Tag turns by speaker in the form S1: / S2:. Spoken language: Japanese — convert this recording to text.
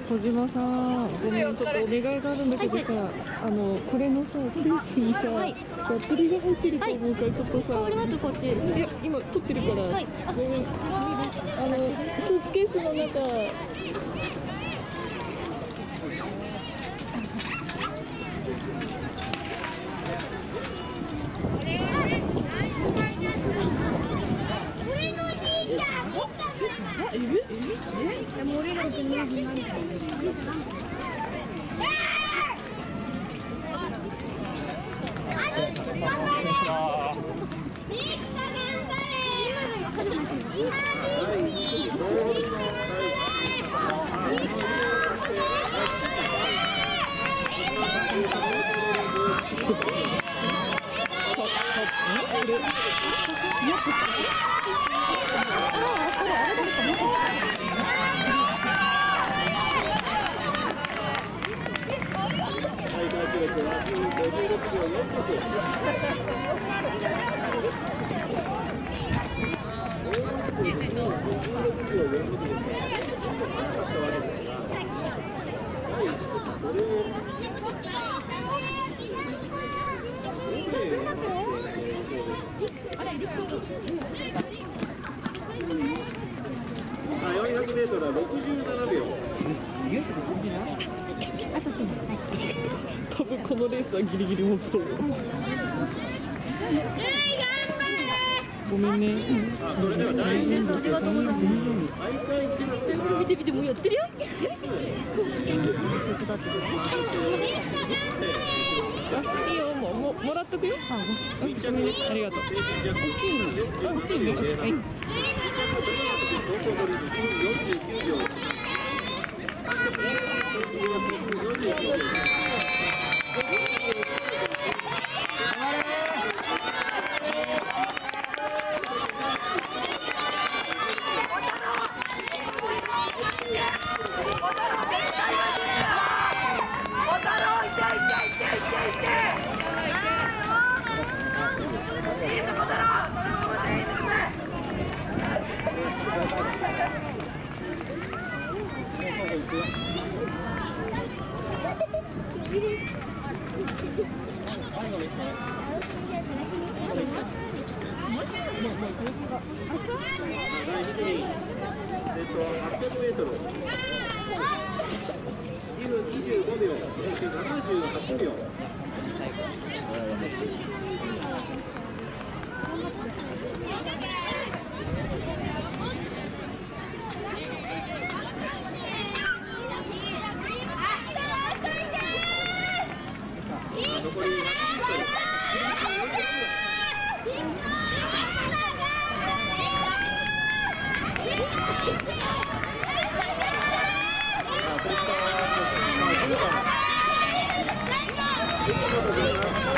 S1: 小島さん、ごめん、ちょっとお願いがあるんだけどさ、これのさ、ケースにさ、バッテリーが入ってると思うから、ちょっとさ。
S2: わかります、こっち。
S1: いや、今撮ってるから。はい。ごめん。スーツケースの中。
S3: 400m は67秒。
S1: 多分このレースはギリギリ持つと思う。ごめんね。
S3: それでは第2レース。
S2: ありがとうございます。見て見て、もうやってるよ。手伝ってくれ。
S1: いいよ、もらっとくよ。ありがとう。
S2: 大きいね。
S1: はい。
S3: 25秒、78秒。残り